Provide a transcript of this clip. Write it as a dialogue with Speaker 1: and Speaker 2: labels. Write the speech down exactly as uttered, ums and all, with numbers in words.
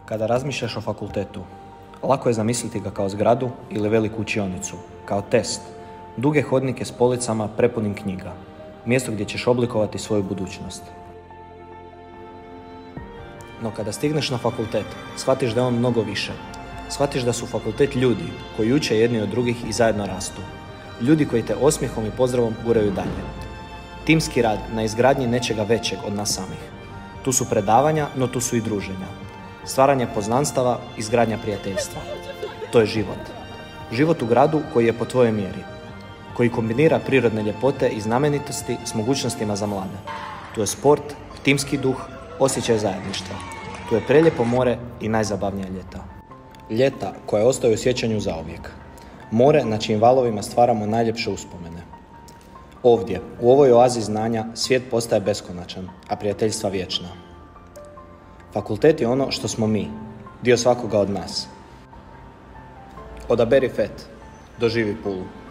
Speaker 1: Kada razmišljaš o fakultetu, lako je zamisliti ga kao zgradu ili veliku učionicu, kao test, duge hodnike s policama prepunim knjiga, mjesto gdje ćeš oblikovati svoju budućnost. No kada stigneš na fakultet, shvatiš da je on mnogo više. Shvatiš da su fakultet ljudi koji uče jedni od drugih i zajedno rastu. Ljudi koji te osmijehom i pozdravom guraju dalje. Timski rad na izgradnji nečega većeg od nas samih. Tu su predavanja, no tu su i druženja. Stvaranje poznanstava, izgradnja prijateljstva. To je život. Život u gradu koji je po tvojoj mjeri. Koji kombinira prirodne ljepote i znamenitosti s mogućnostima za mlade. Tu je sport, timski duh, osjećaj zajedništva. Tu je prelijepo more i najzabavnija ljeta. Ljeta koja ostaju u sjećanju zauvijek. More na čijim valovima stvaramo najljepše uspomene. Ovdje, u ovoj oazi znanja, svijet postaje beskonačan, a prijateljstva vječna. Fakultet je ono što smo mi, dio svakoga od nas. Odaberi F E T, doživi Pulu.